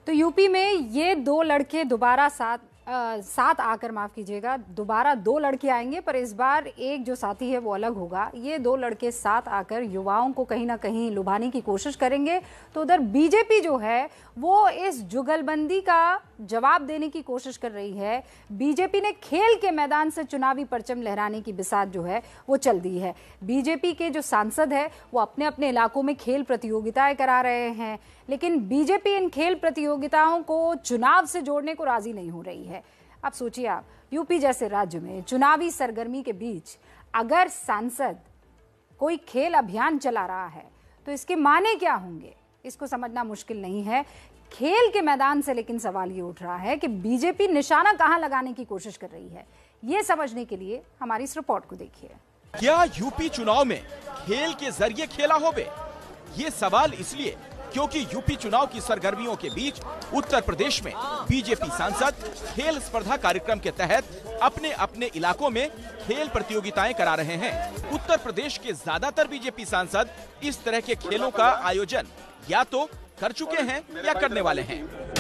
तो यूपी में ये दो लड़के दोबारा साथ आकर, माफ कीजिएगा, दोबारा दो लड़के आएंगे, पर इस बार एक जो साथी है वो अलग होगा। ये दो लड़के साथ आकर युवाओं को कहीं ना कहीं लुभाने की कोशिश करेंगे। तो उधर बीजेपी जो है वो इस जुगलबंदी का जवाब देने की कोशिश कर रही है। बीजेपी ने खेल के मैदान से चुनावी परचम लहराने की बिसात जो है वो चल दी है। बीजेपी के जो सांसद है वो अपने अपने इलाकों में खेल प्रतियोगिताएं करा रहे हैं, लेकिन बीजेपी इन खेल प्रतियोगिताओं को चुनाव से जोड़ने को राजी नहीं हो रही है। अब सोचिए आप, यूपी जैसे राज्य में चुनावी सरगर्मी के बीच अगर सांसद कोई खेल अभियान चला रहा है तो इसके माने क्या होंगे, इसको समझना मुश्किल नहीं है। खेल के मैदान से लेकिन सवाल ये उठ रहा है कि बीजेपी निशाना कहां लगाने की कोशिश कर रही है। ये समझने के लिए हमारी इस रिपोर्ट को देखिए। क्या यूपी चुनाव में खेल के जरिए खेला होवे? ये सवाल इसलिए क्योंकि यूपी चुनाव की सरगर्मियों के बीच उत्तर प्रदेश में बीजेपी सांसद खेल स्पर्धा कार्यक्रम के तहत अपने अपने इलाकों में खेल प्रतियोगिताएं करा रहे हैं। उत्तर प्रदेश के ज्यादातर बीजेपी सांसद इस तरह के खेलों का आयोजन या तो कर चुके हैं या करने वाले हैं।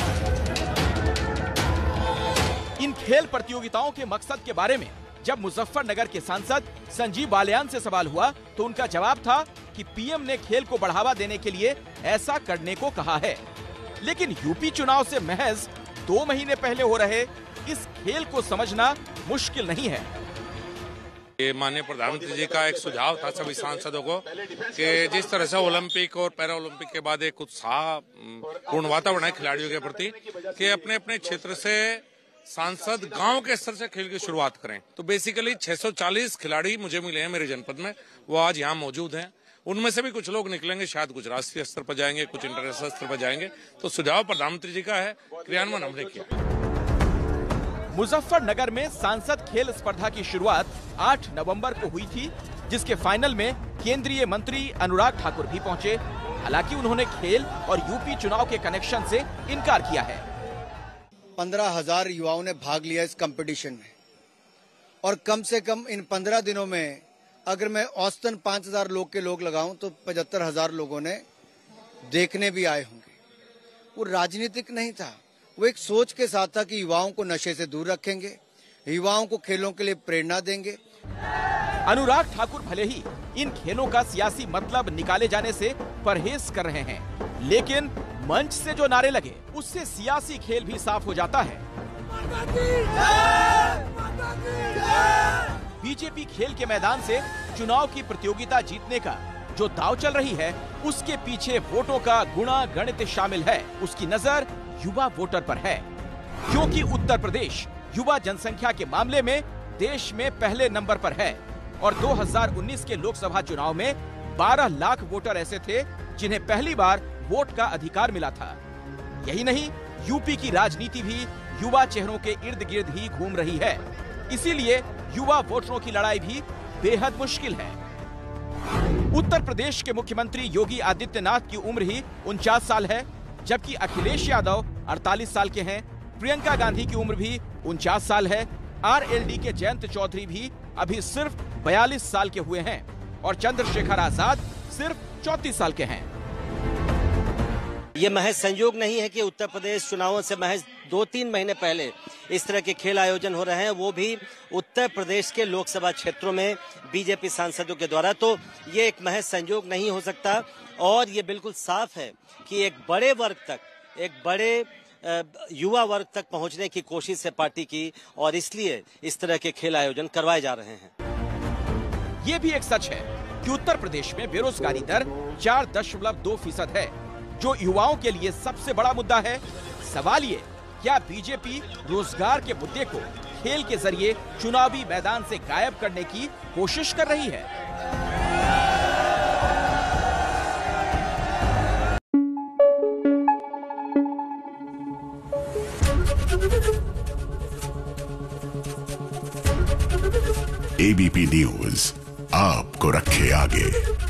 इन खेल प्रतियोगिताओं के मकसद के बारे में जब मुजफ्फरनगर के सांसद संजीव बालियान से सवाल हुआ तो उनका जवाब था कि पीएम ने खेल को बढ़ावा देने के लिए ऐसा करने को कहा है। लेकिन यूपी चुनाव से महज 2 महीने पहले हो रहे इस खेल को समझना मुश्किल नहीं है। ये माननीय प्रधानमंत्री जी का एक सुझाव था सभी सांसदों को कि जिस तरह से ओलंपिक और पैरा ओलंपिक के बाद एक उत्साह पूर्ण वातावरण है खिलाड़ियों के प्रति कि अपने अपने क्षेत्र से सांसद गांव के स्तर से खेल की शुरुआत करें। तो बेसिकली 640 खिलाड़ी मुझे मिले हैं मेरे जनपद में, वो आज यहाँ मौजूद हैं। उनमें से भी कुछ लोग निकलेंगे, शायद कुछ राष्ट्रीय स्तर पर जाएंगे, कुछ इंटरनेशनल स्तर पर जाएंगे। तो सुझाव प्रधानमंत्री जी का है, क्रियान्वयन हमने किया। मुजफ्फरनगर में सांसद खेल स्पर्धा की शुरुआत 8 नवंबर को हुई थी, जिसके फाइनल में केंद्रीय मंत्री अनुराग ठाकुर भी पहुंचे। हालांकि उन्होंने खेल और यूपी चुनाव के कनेक्शन से इनकार किया है। 15,000 युवाओं ने भाग लिया इस कंपटीशन में, और कम से कम इन 15 दिनों में अगर मैं औसतन 5,000 लोग लगाऊं तो 75,000 लोगों ने देखने भी आए होंगे। वो राजनीतिक नहीं था, वो एक सोच के साथ था कि युवाओं को नशे से दूर रखेंगे, युवाओं को खेलों के लिए प्रेरणा देंगे। अनुराग ठाकुर भले ही इन खेलों का सियासी मतलब निकाले जाने से परहेज कर रहे हैं, लेकिन मंच से जो नारे लगे उससे सियासी खेल भी साफ हो जाता है। बीजेपी खेल के मैदान से चुनाव की प्रतियोगिता जीतने का जो दाव चल रही है उसके पीछे वोटों का गुणा गणित शामिल है। उसकी नजर युवा वोटर पर है, क्योंकि उत्तर प्रदेश युवा जनसंख्या के मामले में देश में पहले नंबर पर है और 2019 के लोकसभा चुनाव में 12 लाख वोटर ऐसे थे जिन्हें पहली बार वोट का अधिकार मिला था। यही नहीं, यूपी की राजनीति भी युवा चेहरों के इर्द गिर्द ही घूम रही है। इसीलिए युवा वोटरों की लड़ाई भी बेहद मुश्किल है। उत्तर प्रदेश के मुख्यमंत्री योगी आदित्यनाथ की उम्र ही 49 साल है, जबकि अखिलेश यादव 48 साल के हैं। प्रियंका गांधी की उम्र भी 49 साल है। आरएलडी के जयंत चौधरी भी अभी सिर्फ 42 साल के हुए हैं और चंद्रशेखर आजाद सिर्फ 34 साल के हैं। ये महज संयोग नहीं है कि उत्तर प्रदेश चुनावों से महज 2-3 महीने पहले इस तरह के खेल आयोजन हो रहे हैं, वो भी उत्तर प्रदेश के लोकसभा क्षेत्रों में बीजेपी सांसदों के द्वारा। तो ये एक महज संयोग नहीं हो सकता और ये बिल्कुल साफ है कि एक बड़े वर्ग तक, एक बड़े युवा वर्ग तक पहुंचने की कोशिश है पार्टी की, और इसलिए इस तरह के खेल आयोजन करवाए जा रहे हैं। ये भी एक सच है कि उत्तर प्रदेश में बेरोजगारी दर 4.2% है, जो युवाओं के लिए सबसे बड़ा मुद्दा है। सवाल ये, क्या बीजेपी रोजगार के मुद्दे को खेल के जरिए चुनावी मैदान से गायब करने की कोशिश कर रही है? एबीपी न्यूज आपको रखे आगे।